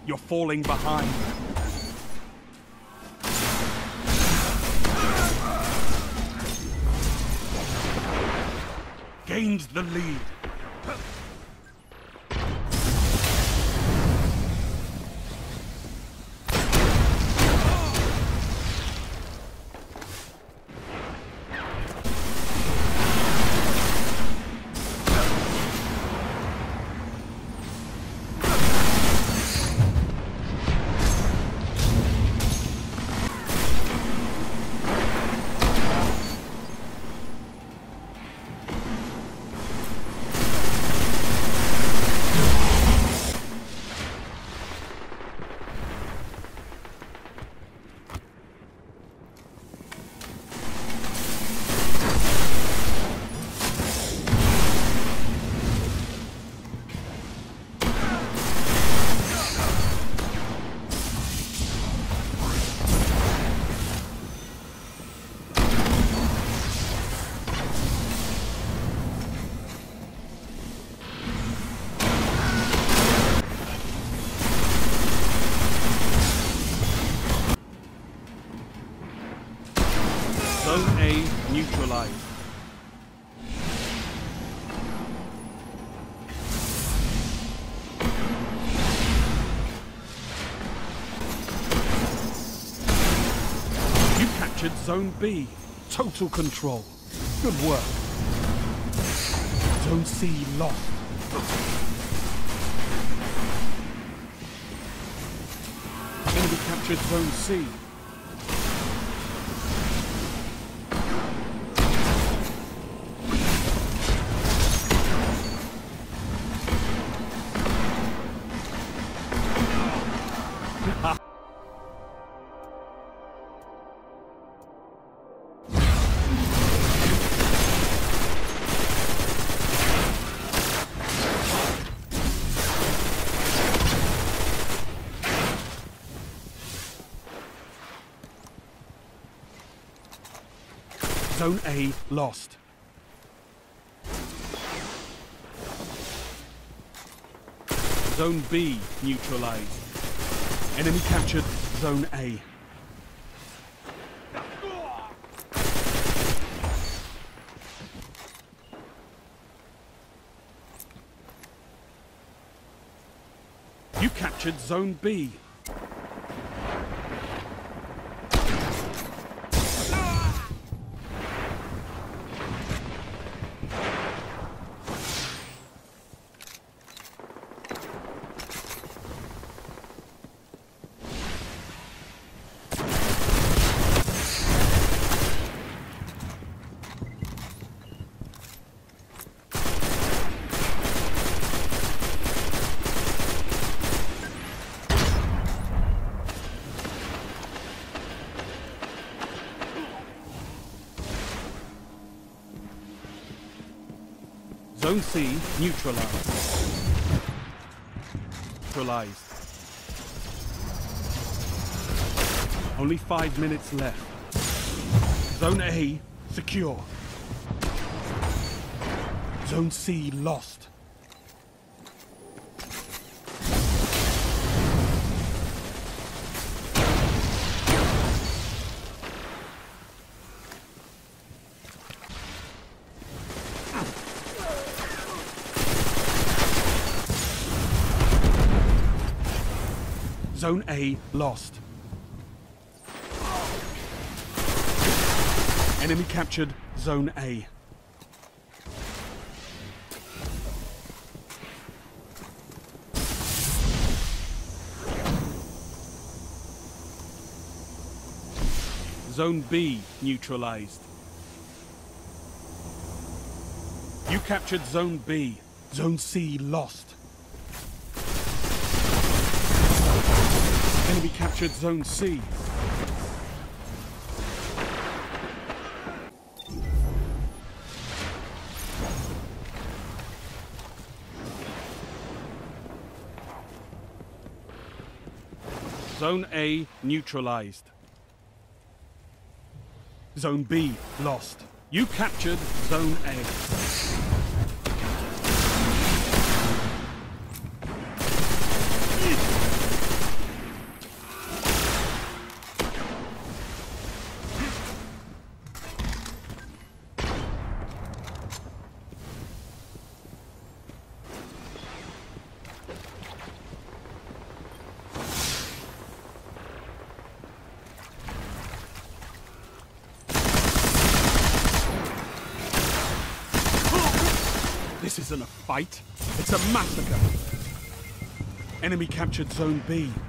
You're falling behind. Gained the lead. Zone A neutralized. You captured Zone B. Total control. Good work. Zone C lost. Enemy captured Zone C. Zone A lost. Zone B neutralized. Enemy captured Zone A. You captured Zone B. Zone C neutralized. Only 5 minutes left. Zone A secure. Zone C lost. Zone A lost. Enemy captured Zone A. Zone B neutralized. You captured Zone B. Zone C lost. Enemy captured Zone C. Zone A neutralized. Zone B lost. You captured Zone A. This isn't a fight. It's a massacre. Enemy captured Zone B.